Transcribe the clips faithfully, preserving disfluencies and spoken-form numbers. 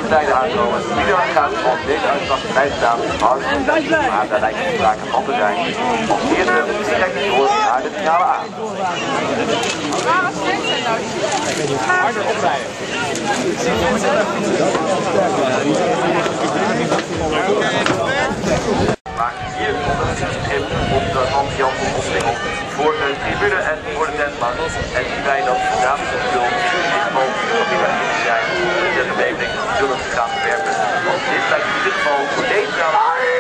tijden aankomen. Wie er gaat van deze uitslag bij staan, hartstikke leuk. Maar daar lijkt het sprake van te zijn. Als eerste direct door naar de finale A. Waar is dit nou? Harder oprijden. Maak hier onder het schip op de Hans Jansen opsingel voor de tribune en voor de tentbank. En zien wij dat dames en spul in dit geval dat die waar in zijn de verbetering zullen gaan verwerpen. Want dit lijkt in ieder geval voor deze dames.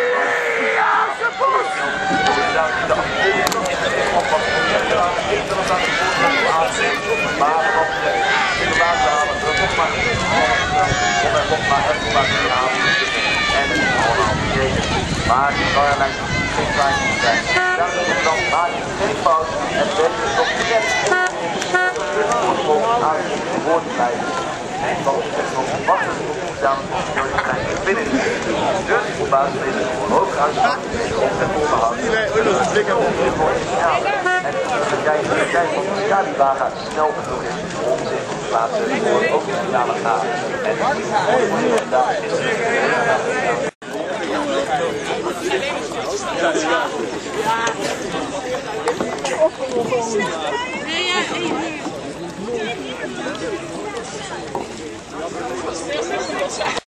Maar wat in de baan te halen, dat nog maar om er nog maar echt maar te halen. En het is allemaal gekeken. Maar die kan er lijkt geen klein te zijn. Daar is het dan, maak je geen fout. En ben je nog net voorsprong aan het woord te blijven. En dan is het nog wat gedaan door de kleine finish. Dus op basis van deze hoog uitslag op het onderhoud. En dat jij dat jij van de Scalibaga snel genoeg is om zich te plaatsen voor ook de finale gaan. En daar is het. Ja.